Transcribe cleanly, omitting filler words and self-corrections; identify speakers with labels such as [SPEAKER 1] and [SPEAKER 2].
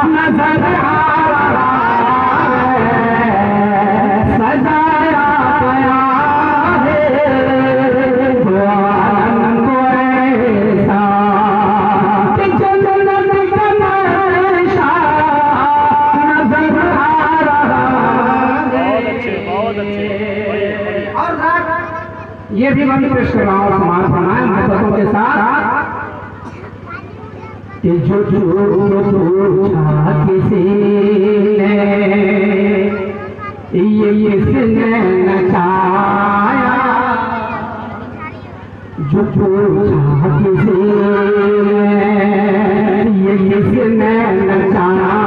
[SPEAKER 1] नजर आ रहा है, सजाया गया है वो आलम को ऐसा कि जन्नत का नक्शा नजर आ रहा है।
[SPEAKER 2] बहुत अच्छे।
[SPEAKER 1] और ये भी मैं पेश कर रहा हूँ समान फरमाए महबतों के साथ कि जो पूछा किसी ने ये किसने नचाया, जो पूछा किसी ने ये किसने नचाया,